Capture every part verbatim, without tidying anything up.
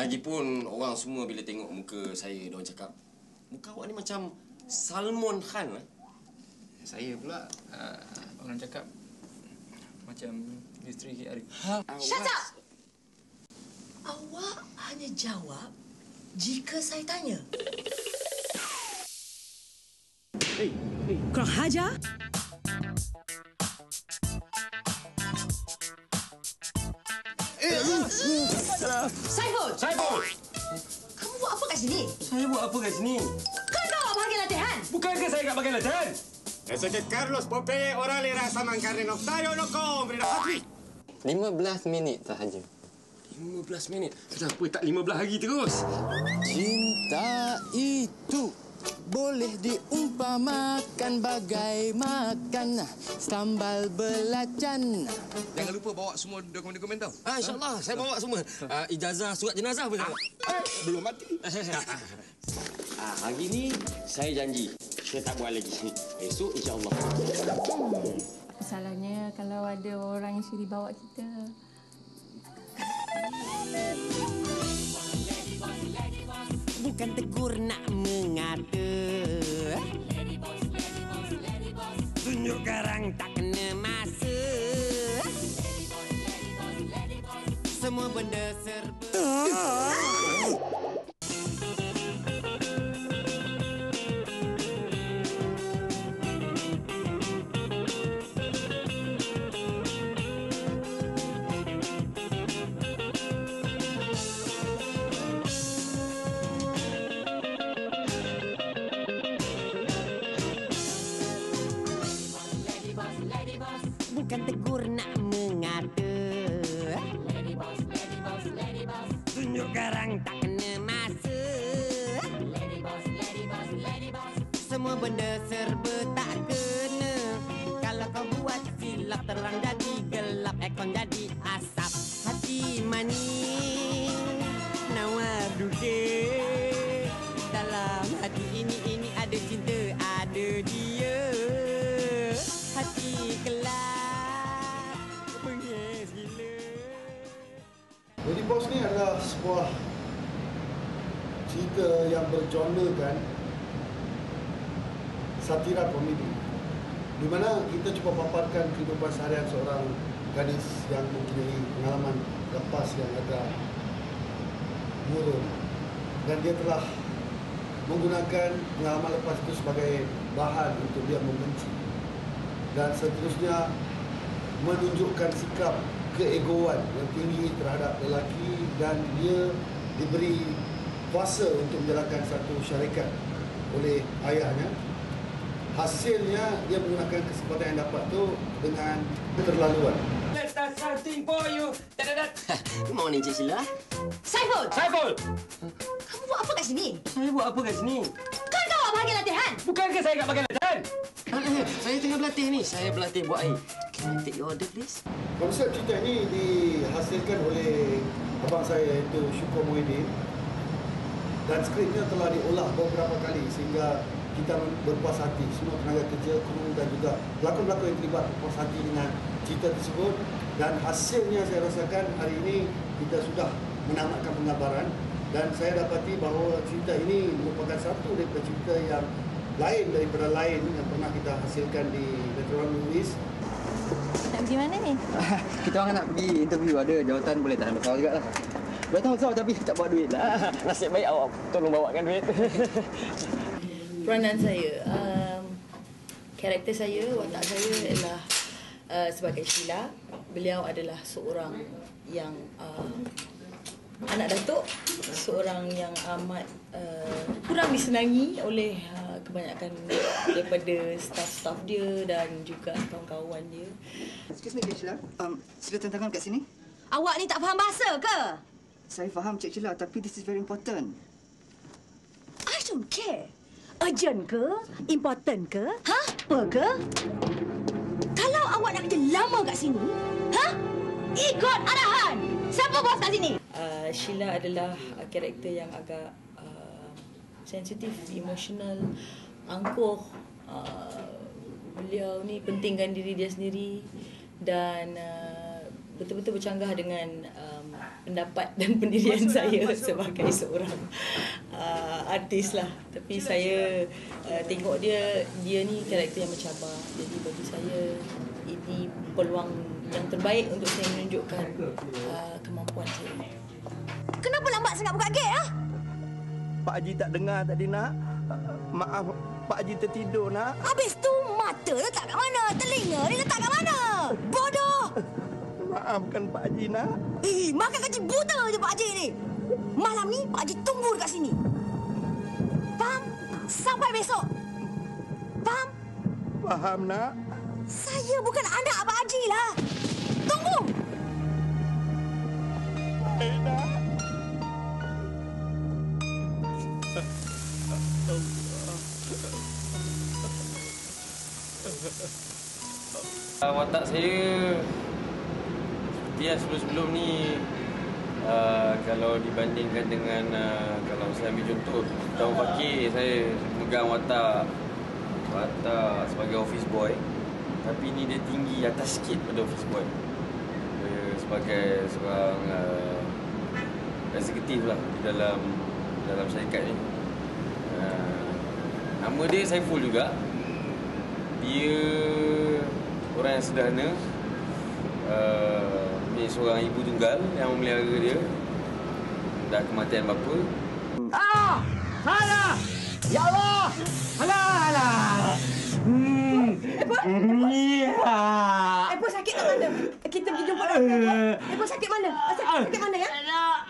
Lagipun orang semua bila tengok muka saya, diorang cakap, muka awak ni macam Salman Khan lah. Saya pula uh, orang cakap macam isteri K. Arif. Ha? Shut up! Awak hanya jawab jika saya tanya. Hey, hey. Kurang hajar? Saiful! Saiful! Kamu buat apa kat sini? Saya buat apa kat sini? Kan kau awak bahagian latihan? Bukankah saya kat bahagian latihan? Eso que Carlos Popeye orale rasa mangkarne noctario no compre la patri. lima belas minit sahaja. lima belas minit? Kenapa tak lima belas hari terus? Cinta itu boleh diumpamakan bagai makan sambal belacan. Jangan lupa bawa semua dokumen-dokumen tau. Ah, InsyaAllah, saya bawa semua. Uh, ijazah, surat jenazah pun. Ah, Belum mati. ah, hari ni saya janji. Saya tak buat lagi. Esok insyaAllah. Masalahnya kalau ada orang yang suri bawa kita. Bukan tegur nak mengata. Tunjuk garang tak kena masa. Semua benda serba. Bukan tegur nak mengata. Lady boss, lady boss, lady boss. Tunjuk garang tak kena masa. Lady boss, lady boss, lady boss. Semua benda serba tak kena. Kalau kau buat silap terang jadi gelap, aircon jadi asap. Hati manis nawar duduk. Dalam hati ini ini ada cinta, ada dia. Hati kelak bengis gila. Lady Boss ni adalah sebuah cerita yang bergenrekan satira komedi, di mana kita cuba paparkan kehidupan seharian seorang gadis yang mempunyai pengalaman lepas yang agak murung, dan dia telah menggunakan pengalaman lepas itu sebagai bahan untuk dia membenci, dan seterusnya menunjukkan sikap keegoan yang tinggi terhadap lelaki, dan dia diberi kuasa untuk menjalankan satu syarikat oleh ayahnya. Hasilnya dia menggunakan kesempatan yang dapat tu dengan keterlaluan. Let's start something for you. Dadadat. Good morning, Cik Sheila. Saiful! Saiful! Kamu buat apa kat sini? Saya buat apa kat sini? Kan kau awak bahagian latihan? Bukankah saya kat bahagian latihan? Ah, saya tengah berlatih ni. Saya berlatih buat air. Can I take your order, please? Konsep cerita ini dihasilkan oleh abang saya iaitu Syukur Muhyiddin, dan skripnya telah diolah beberapa kali sehingga kita berpuas hati, semua tenaga kerja, kru dan juga pelakon-pelakon yang terlibat berpuas hati dengan cerita tersebut, dan hasilnya saya rasakan hari ini kita sudah menamatkan penggambaran, dan saya dapati bahawa cerita ini merupakan satu daripada cerita yang lain daripada lain yang pernah kita hasilkan di Metronom Movies. Nak pergi mana ni? Kita orang nak pergi interview, ada jawatan boleh tak ambil kau juga lah. Jawatan besar tapi tak bawa duit lah. Nasib baik awak tolong bawakan duit. Peranan saya, um, karakter saya, watak saya adalah uh, sebagai Sheila. Beliau adalah seorang yang uh, anak datuk, seorang yang amat uh, kurang disenangi oleh uh, kebanyakan daripada staf-staf dia dan juga kawan-kawan dia. Excuse me, Cik Sheila. Um, sudah tantangan kat sini? Awak ni tak faham bahasa ke? Saya faham, Cik Sheila, tapi this is very important. I don't care. Urgent ke? Important ke? Ha? Apa ke? Kalau awak nak kerja lama kat sini, ha? Ikut arahan. Siapa bos kat sini? Uh, Sheila adalah uh, karakter yang agak uh, sensitif, emosional, angkuh. Uh, beliau ni pentingkan diri dia sendiri dan uh, betul-betul bercanggah dengan um, pendapat dan pendirian masuk saya lah, sebagai seorang uh, artis lah. Tapi saya uh, tengok dia, dia ni karakter yang mencabar. Jadi bagi saya ini peluang yang terbaik untuk saya menunjukkan uh, kemampuan saya. Kenapa lambat sangat buka gate, ah? Pak Haji tak dengar tadi, nak. Maaf, Pak Haji tertidur, nak. Habis tu mata letak kat mana? Telinga ni letak kat mana? Bodoh! Maafkan Pak Haji, nak. Eh, makan gaji buta je Pak Haji ni. Malam ni Pak Haji tunggu dekat sini. Faham? Sampai besok. Faham? Faham, nak. Saya bukan anak Pak Haji lah. Tunggu! Eh, nak. Uh, watak saya seperti yang sebelum-sebelum ni, uh, kalau dibandingkan dengan uh, kalau saya ambil contoh Tahun Fakir, saya megang watak watak sebagai office boy, tapi ni dia tinggi atas sikit pada office boy. Dia sebagai seorang uh, eksekutif lah di dalam dalam syarikat ni. Uh, nama dia Saiful juga. Dia orang yang sederhana, uh, ni seorang ibu tunggal yang memelihara dia. Dah kematian bapa. Ah! Alah! Ya Allah! Alah, alah! Hmm. Epok? Ya. Epok sakit tak mana? Kita pergi jumpa doktor. Epok sakit mana? Sakit, sakit mana ya?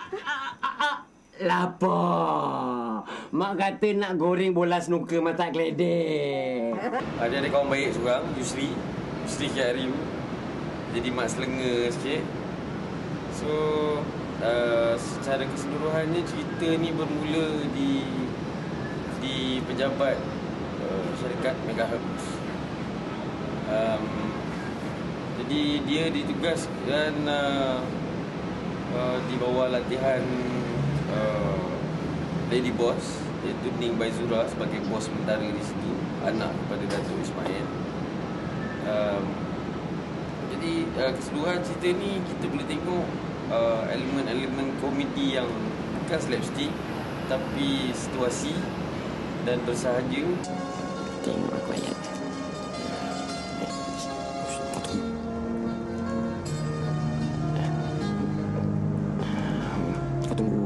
Lapar. Mak kata nak goreng bola snooker mata keledek. Ada ada kawan baik seorang, Yusri. Yusri K R U. Jadi mak selenga sikit. So, uh, secara keseluruhannya cerita ni bermula di di pejabat uh, syarikat Megahertz. Um, jadi dia ditugaskan uh, uh, di bawah latihan uh, Lady Boss, iaitu Ning Baizura sebagai bos sementara di situ, anak kepada Datuk Ismail. Um, jadi uh, keseluruhan cerita ni kita boleh tengok uh, elemen-elemen komedi yang bukan slapstick tapi situasi dan bersahaja. Tengok aku ayat. Kau tunggu.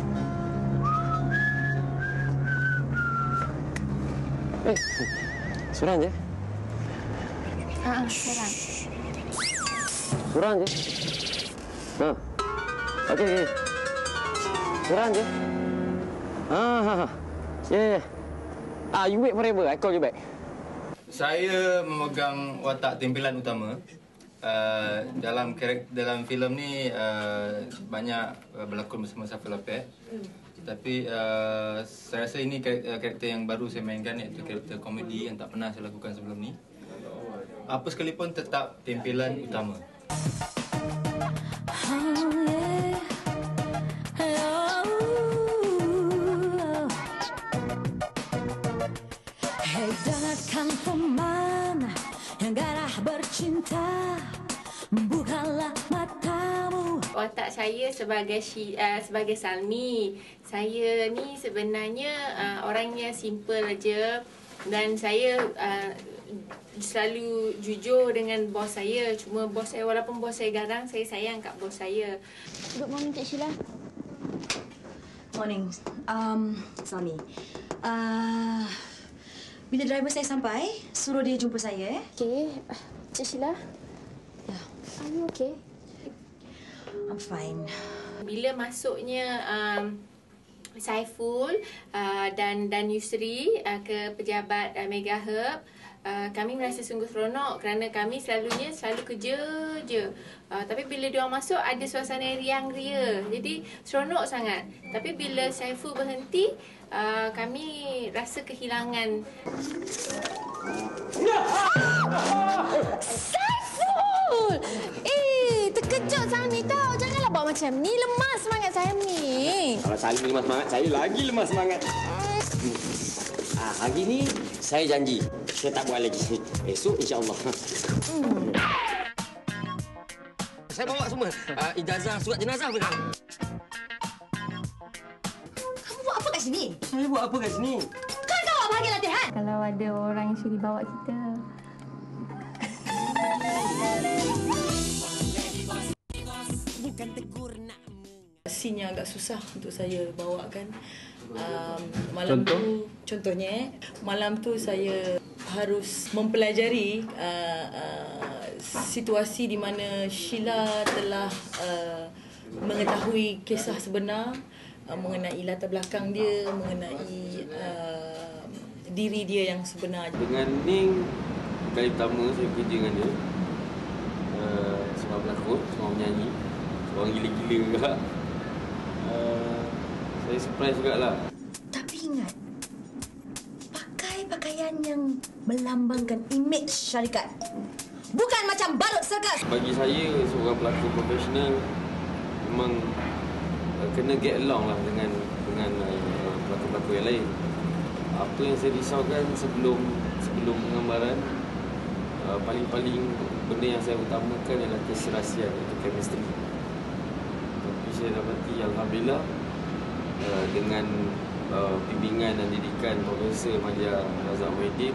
Eh, seorang je? Haa, seorang. Seorang je? Ha. Okey, okey. Seorang je? Ha, ha, ha. Ya, yeah, ya. Yeah. Ah, you wait forever. I call you back. Saya memegang watak timpilan utama. Uh, dalam karakter dalam filem ni uh, banyak uh, berlakon bersama Safil Apet. Hmm. Tapi uh, saya rasa ini karakter, karakter yang baru saya mainkan, iaitu karakter komedi yang tak pernah saya lakukan sebelum ni. Apa sekalipun tetap timpilan utama. Hei dengarkan teman yang garah bercinta, bukalah matamu. Watak saya sebagai uh, sebagai Salmi. Saya ni sebenarnya uh, orangnya simple aja, dan saya uh, selalu jujur dengan bos saya. Cuma bos saya, walaupun bos saya garang, saya sayang kat bos saya. Good morning, Cik Sheila. Morning. Um, Salmi. Uh, bila driver saya sampai, suruh dia jumpa saya. Eh. Okey. Cik Sheila. Ya. Are you okay? I'm fine. Bila masuknya um, Saiful uh, dan dan Yusri uh, ke pejabat uh, Megahertz, uh, kami merasa sungguh seronok kerana kami selalunya selalu kerja je. Uh, tapi bila dia orang masuk ada suasana riang ria. Jadi seronok sangat. Tapi bila Saiful berhenti, uh, kami rasa kehilangan. Saiful! Eh, terkejut Salmi tau. Janganlah buat macam ni. Lemah semangat saya ni. Kalau Salmi lemah semangat, saya lagi lemah semangat. Ah, hari ni saya janji, saya tak buat lagi. Esok insya-Allah. Hmm. Saya bawa semua. Uh, ijazah surat jenazah pun. Kamu buat apa kat sini? Saya buat apa kat sini? Kan kau awak bahagian latihan? Kalau ada orang yang sudi bawa kita. Bukan tegur nak Scene yang agak susah untuk saya bawakan. Um, malam Contoh? tu, contohnya, eh, malam tu saya harus mempelajari uh, uh, situasi di mana Sheila telah uh, mengetahui kisah sebenar uh, mengenai latar belakang dia, mengenai uh, diri dia yang sebenar. Dengan Ning, kali pertama saya kerja dengan dia. Uh, seorang pelakon, seorang penyanyi, seorang gila-gila juga. Uh, saya surprise juga lah. Tapi ingat, pakai pakaian yang melambangkan imej syarikat. Bukan macam balut sirkus. Bagi saya, seorang pelakon profesional memang uh, kena get along lah dengan dengan uh, pelakon-pelakon yang lain. Apa yang saya risaukan sebelum sebelum penggambaran, uh, paling-paling benda yang saya utamakan ialah keserasian, iaitu chemistry. Tapi saya dapati alhamdulillah uh, dengan uh, bimbingan dan didikan Profesor Madia Razak Muhyiddin,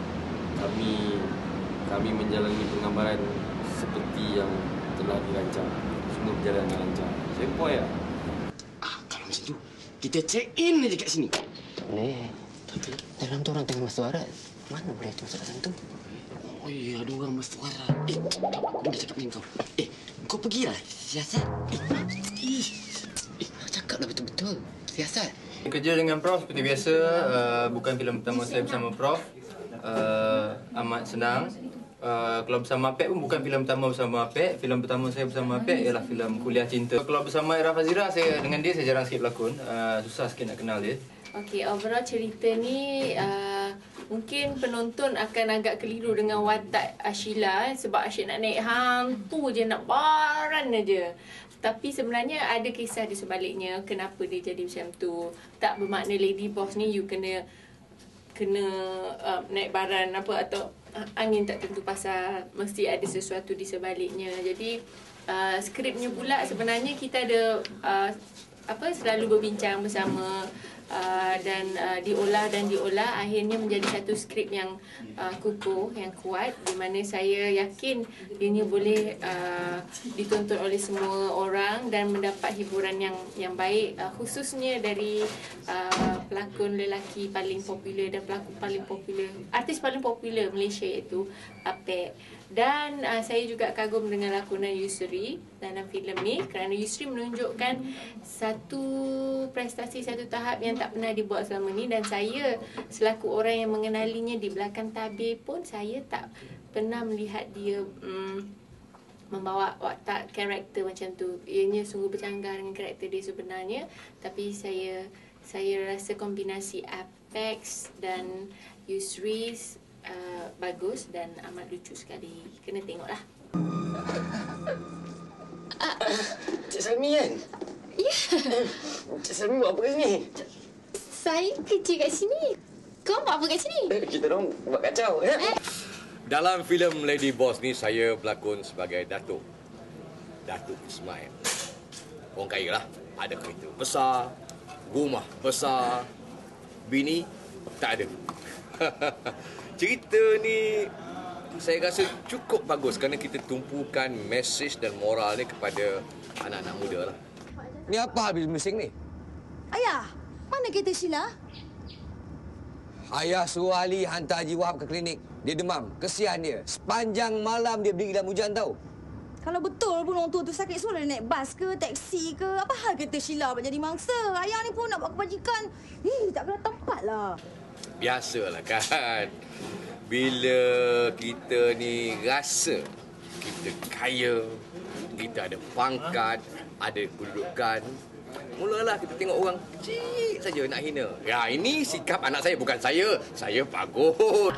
kami kami menjalani penggambaran seperti yang telah dirancang. Semua berjalan dengan lancar. Sempoi lah. Ah, kalau macam tu, kita check in aja kat sini. Tak boleh. Tapi dalam tu orang tengah mesyuarat. Mana boleh tu masuk dalam tu? Oh iya, ada orang mesyuarat. Eh, aku boleh cakap dengan kau. Eh, kau pergilah siasat. Eh, eh, eh cakap dah betul-betul. Siasat. Kerja dengan Prof seperti biasa. Uh, bukan filem pertama saya bersama Prof. Uh, amat senang. Uh, kalau bersama Apek pun bukan filem pertama bersama Apek. Filem pertama saya bersama Apek ialah filem Kuliah Cinta. Kalau bersama Ira Fazira, saya dengan dia saya jarang sikit berlakon. Uh, susah sikit nak kenal dia. Okey, overall cerita ni uh, mungkin penonton akan agak keliru dengan watak Sheila sebab asyik nak naik hantu je, nak baran aja. Tapi sebenarnya ada kisah di sebaliknya kenapa dia jadi macam tu. Tak bermakna lady boss ni you kena kena uh, naik baran apa atau uh, angin tak tentu pasal, mesti ada sesuatu di sebaliknya. Jadi uh, skripnya pula sebenarnya kita ada uh, apa selalu berbincang bersama. Uh, dan uh, diolah dan diolah akhirnya menjadi satu skrip yang uh, kukuh, yang kuat, di mana saya yakin ianya boleh uh, ditonton oleh semua orang dan mendapat hiburan yang yang baik, uh, khususnya dari uh, pelakon lelaki paling popular dan pelakon paling popular, artis paling popular Malaysia iaitu Apek. Dan uh, saya juga kagum dengan lakonan Yusri dalam filem ni kerana Yusri menunjukkan satu prestasi, satu tahap yang tak pernah dibuat selama ni, dan saya selaku orang yang mengenalinya di belakang tabir pun saya tak pernah melihat dia um, membawa watak karakter macam tu. Ianya sungguh bercanggah dengan karakter dia sebenarnya, tapi saya saya rasa kombinasi Apex dan Yusri Uh, bagus dan amat lucu sekali. Kena tengoklah. Uh, Cik Salmi kan? Ya. Cik Salmi buat apa kat sini? Saya kerja kat sini. Kau buat apa kat sini? Kita orang buat kacau. Ya? Eh? Dalam filem Lady Boss ni, saya berlakon sebagai Datuk. Datuk Ismail. Orang kaya lah. Ada kereta besar, rumah besar, bini tak ada. Cerita ni saya rasa cukup bagus kerana kita tumpukan mesej dan moral ni kepada anak-anak muda lah. Ni apa habis bising ni? Ayah, mana kereta Sheila? Ayah suruh Ali hantar Haji Wahab ke klinik. Dia demam. Kesian dia. Sepanjang malam dia berdiri dalam hujan tau. Kalau betul pun orang tua tu sakit, semua naik bas ke, taksi ke. Apa hal kereta Sheila buat jadi mangsa? Ayah ni pun nak buat kebajikan. Eh, tak kena tempat lah. Biasalah kan. Bila kita ni rasa kita kaya, kita ada pangkat, ada kedudukan, mulalah kita tengok orang kecil saja nak hina. Ya, ini sikap anak saya, bukan saya. Saya bagus.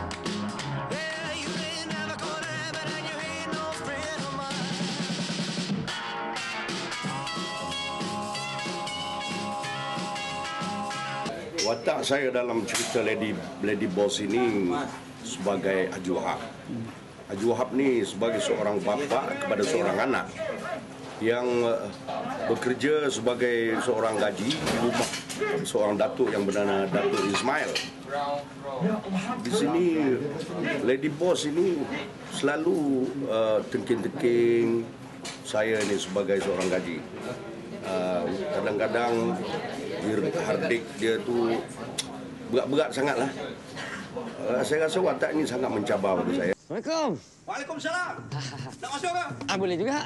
Watak saya dalam cerita Lady Lady Boss ini sebagai Haji Wahab. Haji Wahab ni sebagai seorang bapa kepada seorang anak yang uh, bekerja sebagai seorang gaji di rumah seorang datuk yang bernama Datuk Ismail. Di sini Lady Boss ini selalu uh, tengking-tengking saya ni sebagai seorang gaji. Uh, kadang-kadang dia hardik dia tu berat-berat sangatlah. Uh, saya rasa watak ini sangat mencabar pada saya. Assalamualaikum. Waalaikumsalam. Nak masuk ke? Ah, boleh juga.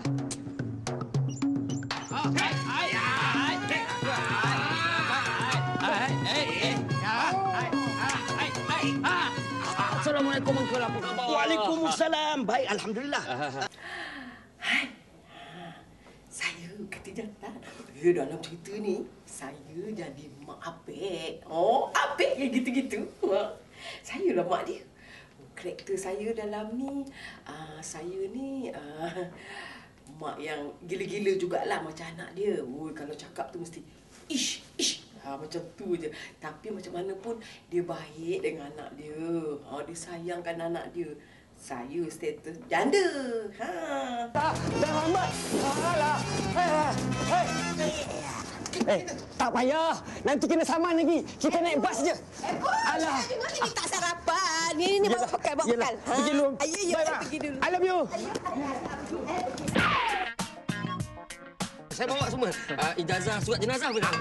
Assalamualaikum Uncle, apa khabar? Waalaikumsalam. Baik, alhamdulillah. Hai. Saya kata jantan. Ya, dalam cerita ni, saya jadi mak apek. Oh, apek yang gitu-gitu. Saya lah mak dia. Karakter saya dalam ni, uh, saya ni uh, mak yang gila-gila jugalah macam anak dia. Oi, kalau cakap tu mesti ish, ish. Ha, macam tu je. Tapi macam mana pun dia baik dengan anak dia. Ha, dia sayangkan anak dia. Saya status janda. Ha. Tak, dah lambat. Alah. Hei, hei. Eh, tak payah. Nanti kena saman lagi. Kita naik bas je. Alah. Ini tak sarapan. Ini ni bawa bekal, bawa bekal. Pergi dulu. Ayo, ayo, pergi dulu. I love you. Saya bawa semua. Uh, ijazah surat jenazah pun.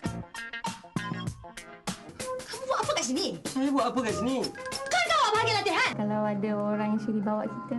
Kamu buat apa kat sini? Saya buat apa kat sini? Kan kau awak bagi latihan? Kalau ada orang yang sudi bawa kita.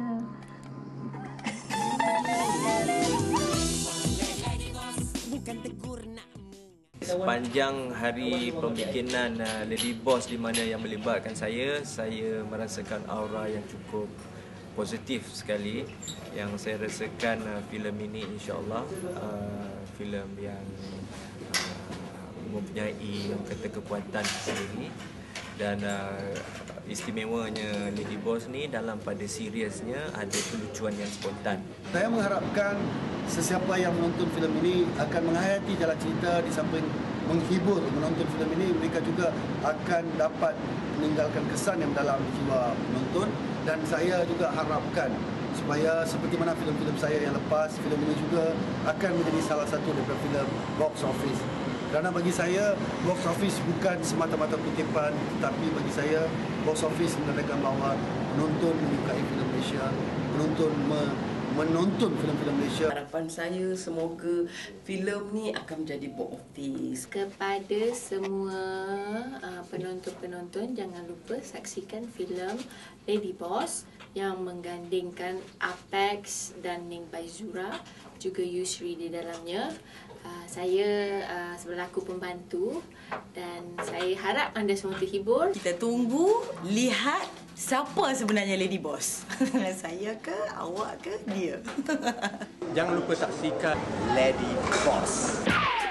Bukan tegur nak. Sepanjang hari pembikinan uh, Lady Boss di mana yang melibatkan saya, saya merasakan aura yang cukup positif sekali. Yang saya rasakan uh, filem ini insya-Allah uh, filem yang uh, mempunyai yang kata kekuatan sendiri. Dan uh, istimewanya Lady Boss ni dalam pada seriusnya ada kelucuan yang spontan. Saya mengharapkan sesiapa yang menonton filem ini akan menghayati jalan cerita di samping menghibur menonton filem ini, mereka juga akan dapat meninggalkan kesan yang dalam jiwa penonton. Dan saya juga harapkan supaya seperti mana filem-filem saya yang lepas, filem ini juga akan menjadi salah satu daripada filem box office. Kerana bagi saya, box office bukan semata-mata kutipan, tetapi bagi saya, box office menandakan bahawa penonton menyukai filem Malaysia, penonton me menonton filem-filem Malaysia. Harapan saya semoga filem ni akan menjadi box office. Kepada semua uh, penonton-penonton, jangan lupa saksikan filem Lady Boss yang menggandingkan Apex dan Ning Baizura, juga Yusri di dalamnya. Uh, saya uh, berlaku pembantu dan saya harap anda semua terhibur. Kita tunggu lihat siapa sebenarnya Lady Boss. Saya ke, awak ke, dia. Jangan lupa saksikan Lady Boss.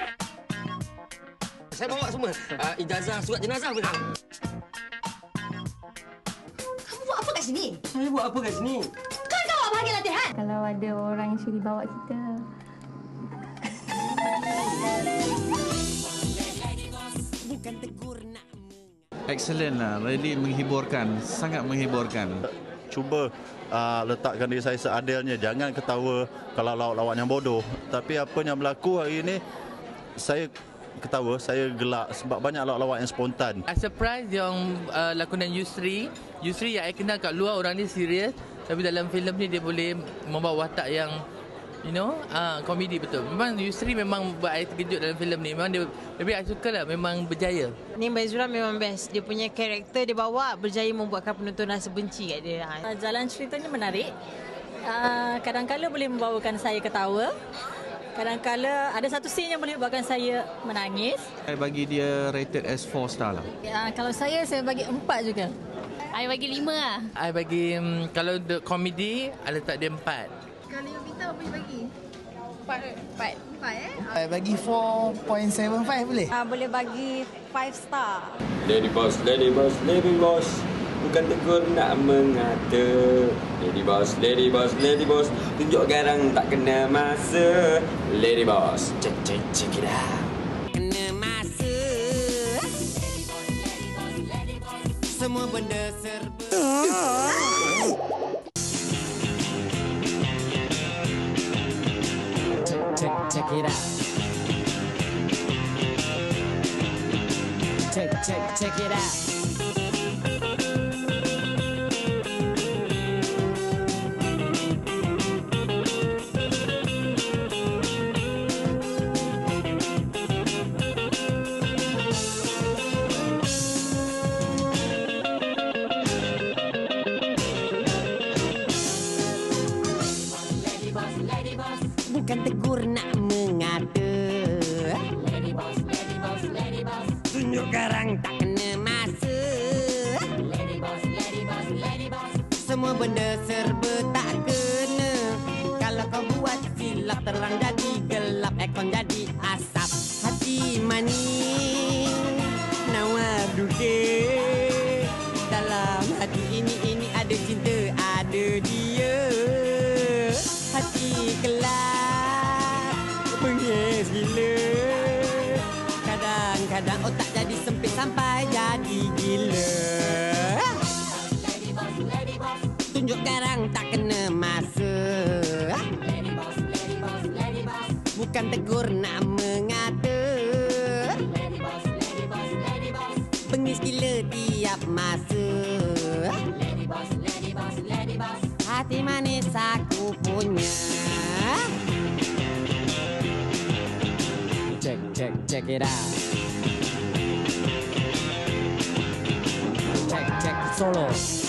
Saya bawa semua. Uh, ijazah surat jenazah pun. Kamu buat apa kat sini? Saya buat apa kat sini? Kan kau awak bagi latihan? Kalau ada orang yang sudi bawa kita. Bukan tegur nak. Excellent lah, really menghiburkan, sangat menghiburkan. Cuba uh, letakkan diri saya seadilnya, jangan ketawa kalau lawak-lawak yang bodoh. Tapi apa yang berlaku hari ini, saya ketawa, saya gelak sebab banyak lawak-lawak yang spontan. I surprise yang uh, lakonan Yusri. Yusri yang saya kenal kat luar orang ni serius, tapi dalam filem ni dia boleh membawa watak yang you know, ah uh, komedi betul. Memang Yusri memang buat saya terkejut dalam filem ni. Memang dia, tapi saya suka lah, memang berjaya. Ning Baizura memang best. Dia punya karakter dia bawa berjaya membuatkan penonton rasa benci kat dia. Jalan ceritanya menarik. Uh, kadang-kala boleh membawakan saya ketawa. Kadang-kala ada satu scene yang boleh buatkan saya menangis. Saya bagi dia rated as four star lah. Uh, kalau saya, saya bagi empat juga. I bagi lima lah. I bagi, um, kalau the komedi, I letak dia empat. Kalau yang bintang boleh bagi? Empat. Empat. Empat eh? I bagi four point seven five boleh? Uh, boleh bagi five star. Lady Boss, Lady Boss, Lady Boss. Bukan tegur nak mengata. Lady Boss, Lady Boss, Lady Boss. Tunjuk garang tak kena masa. Lady Boss, check, check, check it out. Kena masa. Semua benda serba. bukan tegur nak mengata. Lady boss, lady boss, lady boss. Tunjuk garang tak kena masa. Lady boss, lady boss, lady boss. Semua benda serba tak kena. Kalau kau buat silap, terang jadi gelap, aircon jadi asap. Hati manis nawar duduk. Dalam hati ini, ini ada cinta, ada dia. Hati kelak bengis gila. Kadang-kadang otak jadi sempit sampai jadi gila. Tunjuk garang tak kena masa. Bukan tegur nak mengata. Bengis gila tiap masa. Hati manis aku punya. Check, check, check it out. Check, check solo.